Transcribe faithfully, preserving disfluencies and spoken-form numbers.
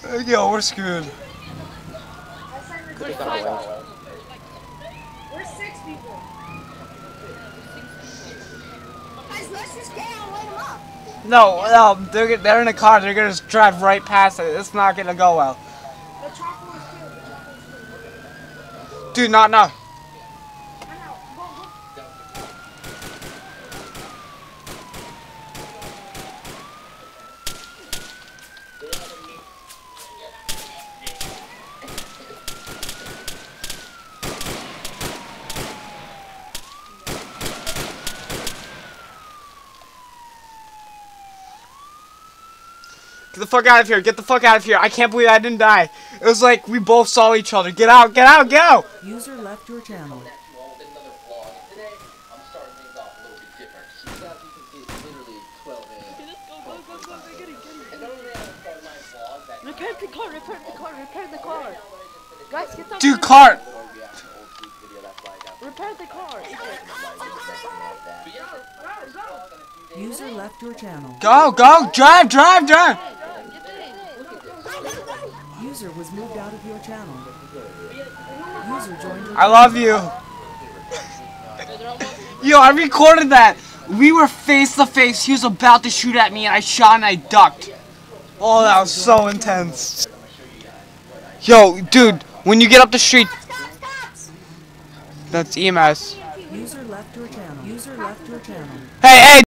Yo, we're screwed. We're five. We're six people. Guys, let's just get out and light them up. No, no, they're, they're in a car. They're gonna just drive right past it. It's not gonna go well. The chocolate is good. The chocolate is good. Dude, not now. I know. Go, go. Get the fuck out of here. Get the fuck out of here. I can't believe I didn't die. It was like we both saw each other. Get out, get out, get out. User left your channel. Repair the car, repair the car, repair the car. Guys, get the Dude, cart. Repair the car. User left your channel. Go, go, drive, drive, drive. User was moved out of your channel. User joined your I love you. Yo, I recorded that. We were face to face. He was about to shoot at me and I shot and I ducked. Oh, that was so intense. Yo, dude, when you get up the street. That's E M S. User left your channel. User left your channel. Hey, hey.